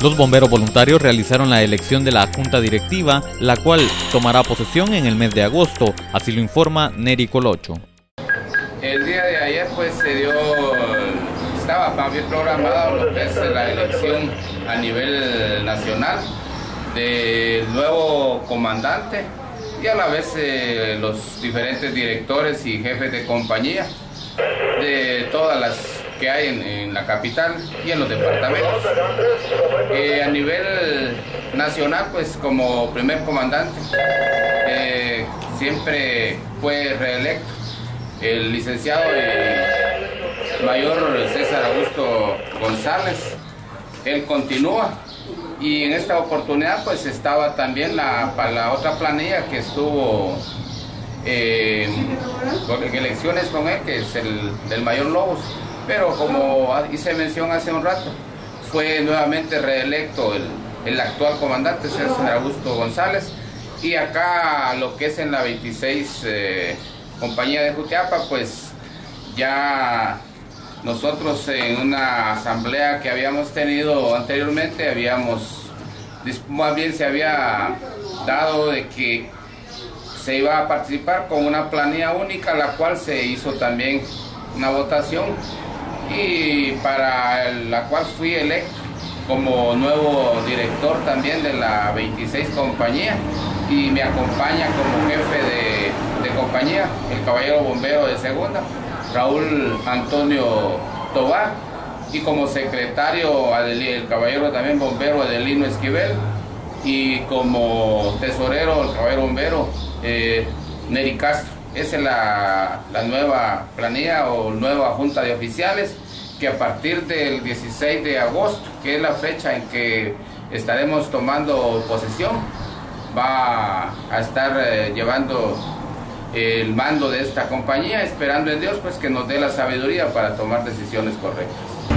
Los bomberos voluntarios realizaron la elección de la junta directiva, la cual tomará posesión en el mes de agosto, así lo informa Neri Colocho. El día de ayer pues estaba también programada lo que es la elección a nivel nacional del nuevo comandante y a la vez los diferentes directores y jefes de compañía de todas las que hay en la capital y en los departamentos. A nivel nacional, pues como primer comandante siempre fue reelecto el licenciado mayor César Augusto González. Él continúa y en esta oportunidad pues estaba también la otra planilla que estuvo en elecciones con él, que es el mayor Lobos, pero como hice mención hace un rato, fue nuevamente reelecto el actual comandante César Augusto González. Y acá lo que es en la 26 compañía de Jutiapa, pues ya nosotros en una asamblea que habíamos tenido anteriormente, más bien se había dado de que se iba a participar con una planilla única, la cual se hizo también una votación y para la cual fui electo como nuevo director también de la 26 compañía y me acompaña como jefe de compañía el caballero bombero de segunda, Raúl Antonio Tobar, y como secretario el caballero también bombero Adelino Esquivel, y como tesorero el caballero bombero Neri Castro. Esa es la nueva planilla o nueva junta de oficiales que a partir del 16 de agosto, que es la fecha en que estaremos tomando posesión, va a estar llevando el mando de esta compañía, esperando en Dios pues que nos dé la sabiduría para tomar decisiones correctas.